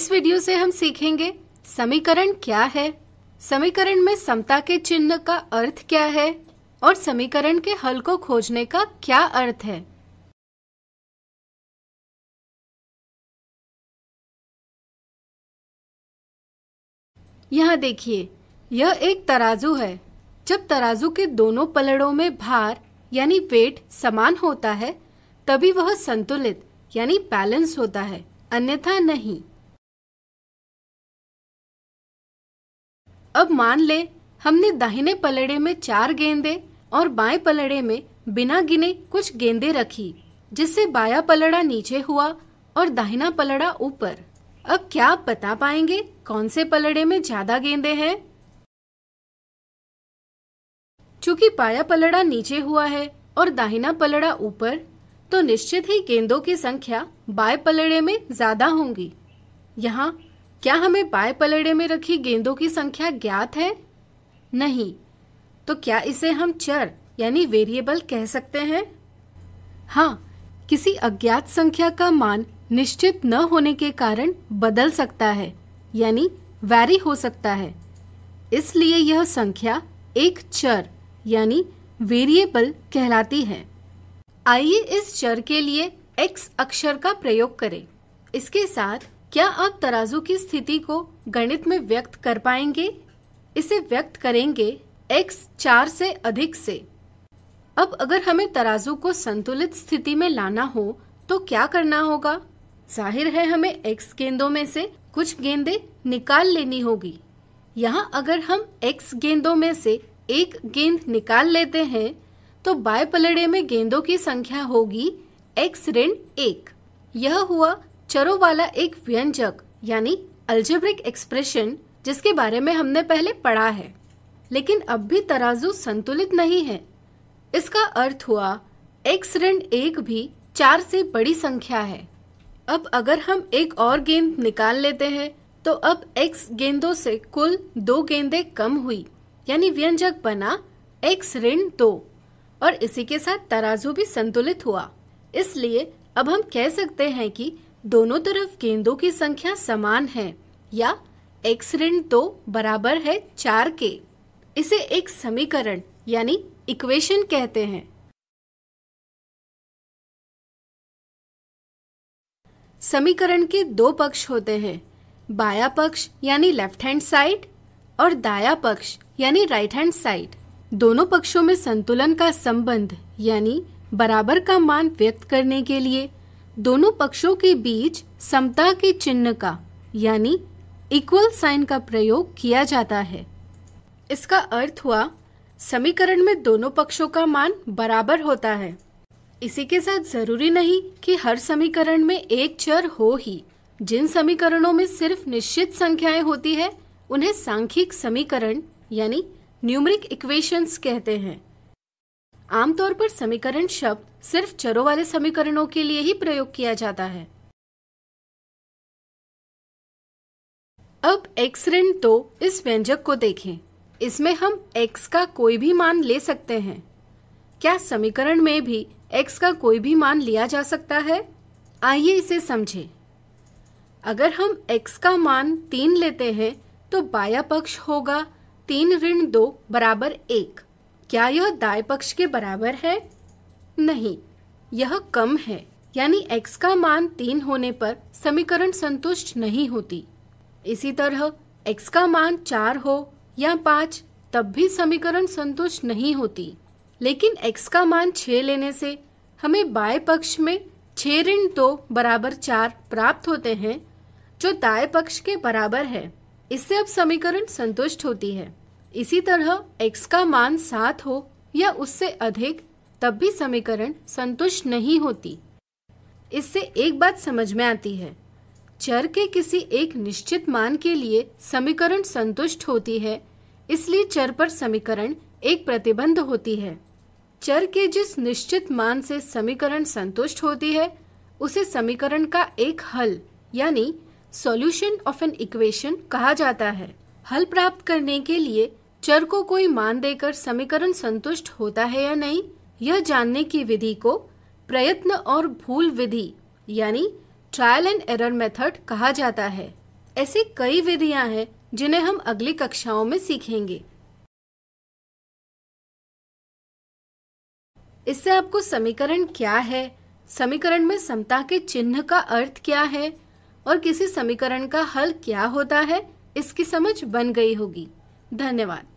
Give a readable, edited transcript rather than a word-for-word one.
इस वीडियो से हम सीखेंगे समीकरण क्या है, समीकरण में समता के चिन्ह का अर्थ क्या है और समीकरण के हल को खोजने का क्या अर्थ है। यहाँ देखिए, यह एक तराजू है। जब तराजू के दोनों पलड़ों में भार यानी वेट समान होता है तभी वह संतुलित यानी बैलेंस होता है, अन्यथा नहीं। अब मान ले हमने दाहिने पलड़े में 4 गेंदें और बाएं पलड़े में बिना गिने कुछ गेंदें रखी, जिससे बायां पलड़ा नीचे हुआ और दाहिना पलड़ा ऊपर। अब क्या आप बता पाएंगे कौन से पलड़े में ज्यादा गेंदें हैं? चूंकि बायां पलड़ा नीचे हुआ है और दाहिना पलड़ा ऊपर, तो निश्चित ही गेंदों की संख्या बाएं पलड़े में ज्यादा होंगी। यहाँ क्या हमें बाएं पलड़े में रखी गेंदों की संख्या ज्ञात है? नहीं। तो क्या इसे हम चर यानी वेरिएबल कह सकते हैं? हाँ, किसी अज्ञात संख्या का मान निश्चित न होने के कारण बदल सकता है यानी वैरी हो सकता है, इसलिए यह संख्या एक चर यानी वेरिएबल कहलाती है। आइए इस चर के लिए x अक्षर का प्रयोग करें। इसके साथ क्या आप तराजू की स्थिति को गणित में व्यक्त कर पाएंगे? इसे व्यक्त करेंगे x 4 से अधिक से। अब अगर हमें तराजू को संतुलित स्थिति में लाना हो तो क्या करना होगा? जाहिर है हमें x गेंदों में से कुछ गेंदें निकाल लेनी होगी। यहाँ अगर हम x गेंदों में से एक गेंद निकाल लेते हैं तो बाएं पलड़े में गेंदों की संख्या होगी x ऋण 1। यह हुआ चरों वाला एक व्यंजक यानी अल्जेब्रिक एक्सप्रेशन, जिसके बारे में हमने पहले पढ़ा है। लेकिन अब भी तराजू संतुलित नहीं है। इसका अर्थ हुआ x ऋण 1 भी 4 से बड़ी संख्या है। अब अगर हम एक और गेंद निकाल लेते हैं तो अब x गेंदों से कुल 2 गेंदें कम हुई, यानी व्यंजक बना x ऋण 2 और इसी के साथ तराजू भी संतुलित हुआ। इसलिए अब हम कह सकते हैं कि दोनों तरफ गेंदों की संख्या समान है या x ऋण 2 बराबर है 4 के। इसे एक समीकरण यानी इक्वेशन कहते हैं। समीकरण के 2 पक्ष होते हैं, बायां पक्ष यानी लेफ्ट हैंड साइड और दायां पक्ष यानी राइट हैंड साइड। दोनों पक्षों में संतुलन का संबंध यानी बराबर का मान व्यक्त करने के लिए दोनों पक्षों के बीच समता के चिन्ह का यानी इक्वल साइन का प्रयोग किया जाता है। इसका अर्थ हुआ समीकरण में दोनों पक्षों का मान बराबर होता है। इसी के साथ जरूरी नहीं कि हर समीकरण में एक चर हो ही। जिन समीकरणों में सिर्फ निश्चित संख्याएं होती है उन्हें सांख्यिक समीकरण यानी न्यूमेरिक इक्वेशंस कहते हैं। आमतौर पर समीकरण शब्द सिर्फ चरों वाले समीकरणों के लिए ही प्रयोग किया जाता है। अब x ऋण 2 इस व्यंजक को देखें। इसमें हम x का कोई भी मान ले सकते हैं। क्या समीकरण में भी x का कोई भी मान लिया जा सकता है? आइए इसे समझें। अगर हम x का मान 3 लेते हैं तो बायां पक्ष होगा 3 ऋण 2 बराबर 1। क्या यह दाएं पक्ष के बराबर है? नहीं, यह कम है, यानी x का मान 3 होने पर समीकरण संतुष्ट नहीं होती। इसी तरह x का मान 4 हो या 5 तब भी समीकरण संतुष्ट नहीं होती। लेकिन x का मान 6 लेने से हमें बाएं पक्ष में 6 ऋण 2 बराबर 4 प्राप्त होते हैं, जो दाएं पक्ष के बराबर है। इससे अब समीकरण संतुष्ट होती है। इसी तरह x का मान 7 हो या उससे अधिक तब भी समीकरण संतुष्ट नहीं होती। इससे एक बात समझ में आती है, चर के किसी एक निश्चित मान के लिए समीकरण संतुष्ट होती है, इसलिए चर पर समीकरण एक प्रतिबंध होती है। चर के जिस निश्चित मान से समीकरण संतुष्ट होती है उसे समीकरण का एक हल यानी सॉल्यूशन ऑफ एन इक्वेशन कहा जाता है। हल प्राप्त करने के लिए चर को कोई मान देकर समीकरण संतुष्ट होता है या नहीं, यह जानने की विधि को प्रयत्न और भूल विधि यानी ट्रायल एंड एरर मेथड कहा जाता है। ऐसी कई विधियां हैं जिन्हें हम अगली कक्षाओं में सीखेंगे। इससे आपको समीकरण क्या है, समीकरण में समता के चिन्ह का अर्थ क्या है और किसी समीकरण का हल क्या होता है, इसकी समझ बन गई होगी। धन्यवाद।